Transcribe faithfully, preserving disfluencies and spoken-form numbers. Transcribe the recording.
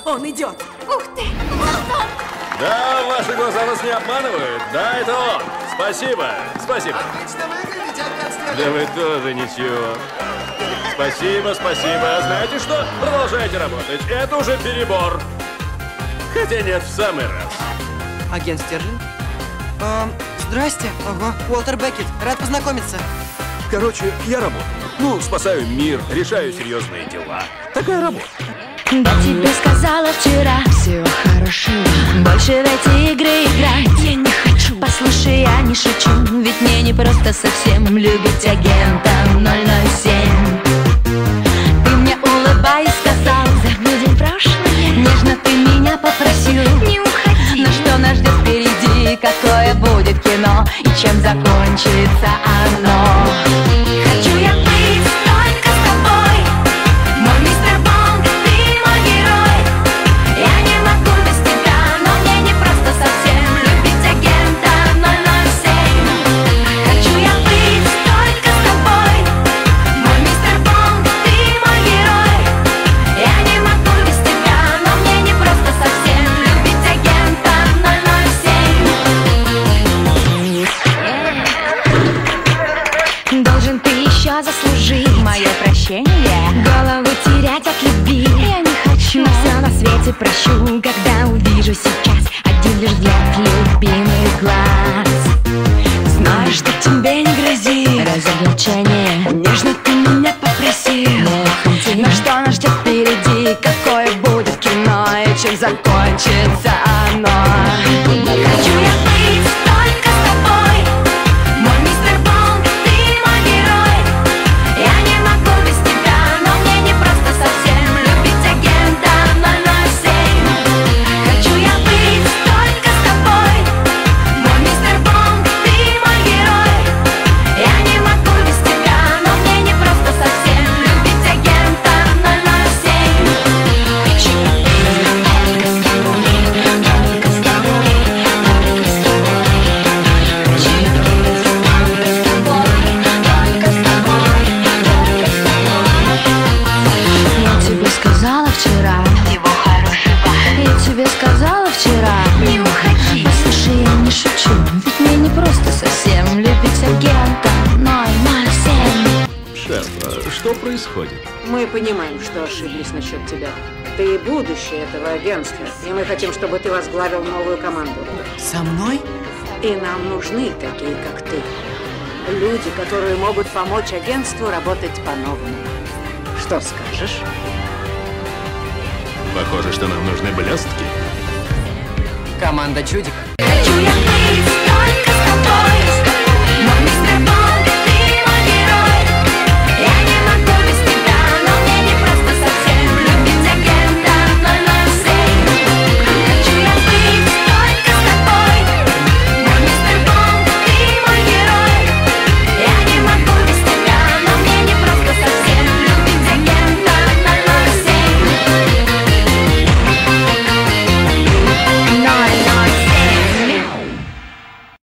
Он идет. Ух ты! Антон! Да, ваши глаза нас не обманывают. Да, это он. Спасибо. Спасибо. Отлично выглядите, агент. Да вы тоже ничего. Спасибо, спасибо. Знаете что? Продолжайте работать. Это уже перебор. Хотя нет, в самый раз. Агент Стерлинг? Эм, здрасте. Ага. Уолтер Беккет. Рад познакомиться. Короче, я работаю. Ну, спасаю мир, решаю серьезные дела. Такая работа. Да тебе сказала вчера, все хорошо, больше в эти игры играть я не хочу. Послушай, я не шучу, ведь мне не просто совсем любить агента ноль ноль семь. Ты мне улыбаясь сказал, забудем прошлое. Нежно ты меня попросил, не уходи. Но что нас ждет впереди, какое будет кино и чем закончится оно. Хочу я быть только с тобой, мой мистер Бонг, ты мой герой. Я не могу без тебя, но мне не просто совсем любить агента ноль ноль семь. Хочу я быть только с тобой, мой мистер Бонг, ты мой герой. Я не могу без тебя, но мне не просто совсем любить агента ноль ноль семь. Должен ты еще заслужить мое прощение, голову терять от любви я не хочу. Но все на свете прощу, когда увижу сейчас один лишь взгляд любимых глаз. Знаю, что тебе не грозит разоблачение, нежно ты меня попросил. Но что нас ждет впереди, какое будет кино и чем закончится оно. Хочу я быть только с тобой, мой мистер Бонг, ты мой герой. Я не могу без тебя, но мне не просто совсем любить агента ноль ноль семь. Хочу я быть только с тобой, мой мистер Бонг, ты мой герой. Я не могу без тебя, но мне не просто совсем любить агента ноль ноль семь. Хочу я быть только с тобой, только с тобой, только с тобой. Хочу я быть только с тобой, только с тобой, только с тобой. Я тебе сказала вчера, его хорошего. Я тебе сказала вчера, не уходи. Послушай, я не шучу, ведь мне не просто совсем любить агента ноль ноль семь. Шеф, а что происходит? Мы понимаем, что ошиблись насчет тебя. Ты будущее этого агентства, и мы хотим, чтобы ты возглавил новую команду. Со мной? И нам нужны такие, как ты. Люди, которые могут помочь агентству работать по-новому. Что скажешь? Похоже, что нам нужны блестки. Команда чудик. Хочу я